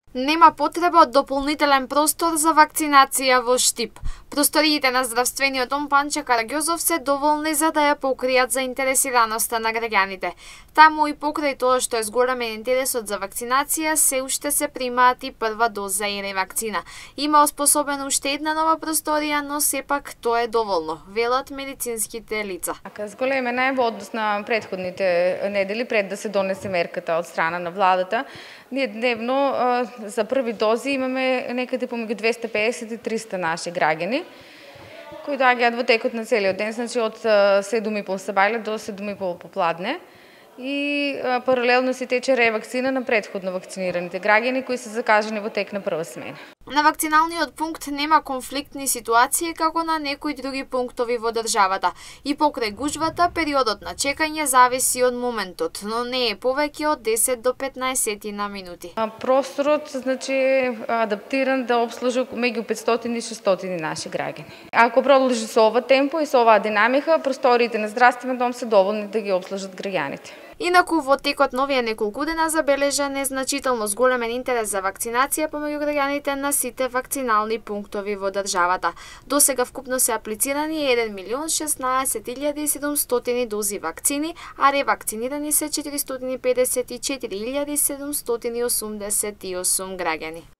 Нема потреба од дополнителен простор за вакцинација во Штип. Просториите на здравствениот дом Панче Караѓозов се доволни за да ја покријат заинтересираноста на граѓаните. Таму и покрај тоа што е зголемен интересот за вакцинација, се уште се примаат и прва доза и ревакцина. Има оспособена уште една нова просторија, но сепак тоа е доволно, велат медицинските лица. Зголемена е во однос на претходните недели пред да се донесе мерката од страна на владата. Ние дневно за први дози имаме некаде помеѓу 250 и 300 наши граѓани кои доаѓаат во текот на целиот ден, значи од 7:30 сабајле до 7:30 попладне. И паралелно се тече ревакцина на претходно вакцинираните граѓани кои се закажани во тек на прва смена. На вакциналниот пункт нема конфликтни ситуации како на некои други пунктови во државата. И покрај гужвата, периодот на чекање зависи од моментот, но не е повеќе од 10 до 15 на минути. Просторот значи е адаптиран да обслужи меѓу 500 и 600 наши граѓани. Ако продолжи со ова темпо и со оваа динамика, просториите на здравствен дом се доволни да ги обслужат граѓаните. Инаку во текот на овие неколку дена забележа незначително зголемен интерес за вакцинација помеѓу граѓаните на сите вакцинални пунктови во државата. Досега вкупно се аплицирани 1.016.700 дози вакцини, а ревакцинирани се 454.788 граѓани.